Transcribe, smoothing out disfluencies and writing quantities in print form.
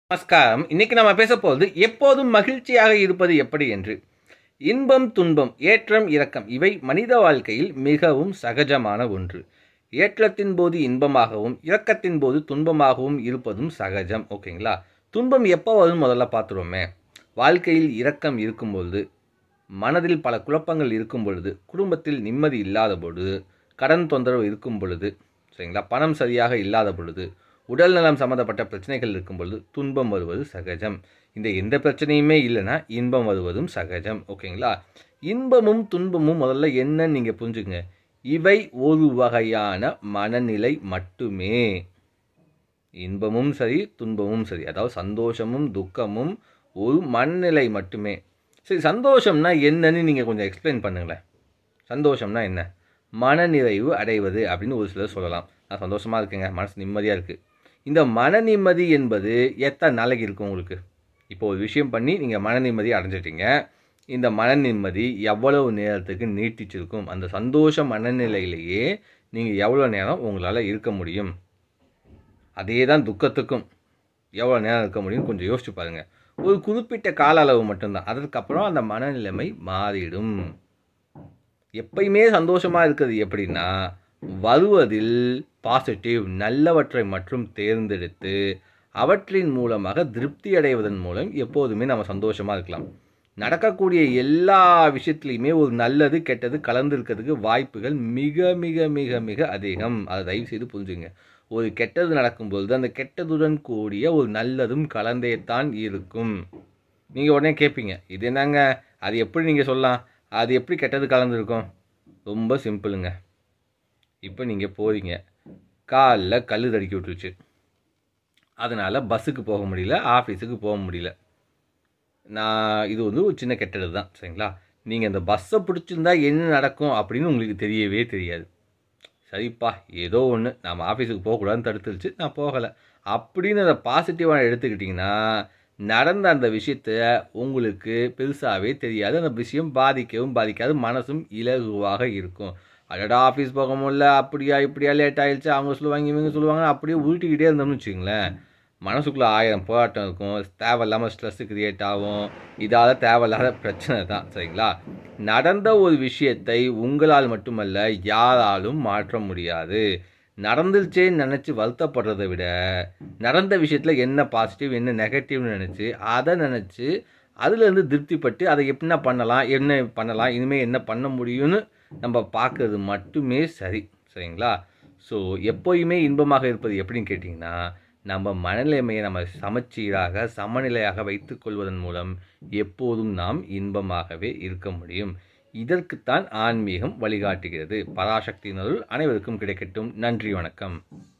நமஸ்காரம். இன்னைக்கு நம்ம பேச போவது எப்போதும் மகிழ்ச்சியாக இருப்பது எப்படி என்று. இன்பம் துன்பம், ஏற்றம் இறக்கம் இவை மனித வாழ்க்கையில் மிகவும் சகஜமான ஒன்று. ஏற்றத்தின் போது இன்பமாகவும் இறக்கத்தின் போது துன்பமாகவும் இருப்பதும் சகஜம். ஓகேங்களா? துன்பம் எப்போ வரும் முதல்ல பார்த்துருவோமே. வாழ்க்கையில் இரக்கம் இருக்கும் பொழுது, மனதில் பல குழப்பங்கள் இருக்கும் பொழுது, குடும்பத்தில் நிம்மதி இல்லாத பொழுது, கடன் தொந்தரவு இருக்கும் பொழுது, சரிங்களா, பணம் சரியாக இல்லாத பொழுது, உடல் நலம் சம்மந்தப்பட்ட பிரச்சனைகள் இருக்கும் பொழுது துன்பம் வருவது சகஜம். இந்த எந்த பிரச்சனையுமே இல்லைன்னா இன்பம் வருவதும் சகஜம். ஓகேங்களா? இன்பமும் துன்பமும் முதல்ல என்னன்னு நீங்கள் புரிஞ்சுங்க. இவை ஒரு வகையான மனநிலை மட்டுமே. இன்பமும் சரி துன்பமும் சரி, அதாவது சந்தோஷமும் துக்கமும் ஒரு மனநிலை மட்டுமே. சரி, சந்தோஷம்னா என்னன்னு நீங்கள் கொஞ்சம் எக்ஸ்பிளைன் பண்ணுங்களேன். சந்தோஷம்னா என்ன? மனநிறைவு அடைவது அப்படின்னு ஒரு சிலர் சொல்லலாம். நான் சந்தோஷமாக இருக்குங்க, மனசு நிம்மதியாக இருக்குது. இந்த மன நிம்மதி என்பது எத்தனை நாளைக்கு இருக்கும் உங்களுக்கு? இப்போ ஒரு விஷயம் பண்ணி நீங்கள் மன நிம்மதி அடைஞ்சிட்டீங்க. இந்த மன நிம்மதி எவ்வளவு நேரத்துக்கு நீட்டிச்சிருக்கும்? அந்த சந்தோஷ மனநிலையிலேயே நீங்கள் எவ்வளோ நேரம் உங்களால் இருக்க முடியும்? அதே தான் துக்கத்துக்கும் எவ்வளோ நேரம் இருக்க முடியும் கொஞ்சம் யோசிச்சு பாருங்கள். ஒரு குறிப்பிட்ட கால அளவு மட்டும்தான். அதற்கப்புறம் அந்த மனநிலைமை மாறிடும். எப்பயுமே சந்தோஷமாக இருக்கிறது எப்படின்னா, வருவதில் பாசிட்டிவ் நல்லவற்றை மட்டும் தேர்ந்தெடுத்து அவற்றின் மூலமாக திருப்தி அடைவதன் மூலம் எப்போதுமே நம்ம சந்தோஷமாக இருக்கலாம். நடக்கக்கூடிய எல்லா விஷயத்துலையுமே ஒரு நல்லது கெட்டது கலந்துருக்கிறதுக்கு வாய்ப்புகள் மிக மிக மிக மிக அதிகம். அதை தயவு செய்து புரிஞ்சுங்க. ஒரு கெட்டது நடக்கும்பொழுது அந்த கெட்டதுடன் கூடிய ஒரு நல்லதும் கலந்தே தான் இருக்கும். நீங்கள் உடனே கேட்பீங்க, இது என்னங்க, அது எப்படி நீங்கள் சொல்லலாம், அது எப்படி கெட்டது கலந்துருக்கும்? ரொம்ப சிம்பிளுங்க. இப்போ நீங்கள் போகிறீங்க, காலில் கல் தடுக்கி விட்டுருச்சு, அதனால் பஸ்ஸுக்கு போக முடியல, ஆஃபீஸுக்கு போக முடியல. இது ஒரு சின்ன கெட்டது தான், சரிங்களா? நீங்கள் அந்த பஸ்ஸை பிடிச்சிருந்தா என்ன நடக்கும் அப்படின்னு உங்களுக்கு தெரியவே தெரியாது. சரிப்பா, ஏதோ ஒன்று நம்ம ஆஃபீஸுக்கு போகக்கூடாதுன்னு தடுத்துருச்சு, நான் போகலை அப்படின்னு அதை பாசிட்டிவாக எடுத்துக்கிட்டிங்கன்னா நடந்த அந்த விஷயத்த உங்களுக்கு பெருசாகவே தெரியாது. அந்த விஷயம் பாதிக்கவும் பாதிக்காது, மனசும் இலகுவாக இருக்கும். அடடா, ஆஃபீஸ் போக முடியல, அப்படியா இப்படியா லேட் ஆகிடுச்சு, அவங்க சொல்லுவாங்க இவங்க சொல்லுவாங்க, அப்படியே உருட்டிக்கிட்டே இருந்தோம்னு வச்சுங்களேன், மனசுக்குள்ளே 1000 போராட்டம் இருக்கும். தேவையில்லாமல் ஸ்ட்ரெஸ்ஸு கிரியேட் ஆகும். இதால் தேவையில்லாத பிரச்சனை தான், சரிங்களா? நடந்த ஒரு விஷயத்தை உங்களால் மட்டுமல்ல யாராலும் மாற்ற முடியாது. நடந்துருச்சேன்னு நினச்சி வருத்தப்படுறதை விட நடந்த விஷயத்தில் என்ன பாசிட்டிவ் என்ன நெகட்டிவ்னு நினச்சி அதை நினச்சி அதுலேருந்து திருப்திப்பட்டு அதை என்ன பண்ணலாம் இனிமேல் என்ன பண்ண முடியும்னு நம்ம பார்க்கறது மட்டுமே சரி, சரிங்களா? ஸோ எப்போயுமே இன்பமாக இருப்பது எப்படின்னு கேட்டிங்கன்னா, நம்ம மனநிலைமையை நம்ம சமச்சீராக சமநிலையாக வைத்துக்கொள்வதன் மூலம் எப்போதும் நாம் இன்பமாகவே இருக்க முடியும். இதற்குத்தான் ஆன்மீகம் வழிகாட்டுகிறது. பராசக்தியின் அருள் அனைவருக்கும் கிடைக்கட்டும். நன்றி, வணக்கம்.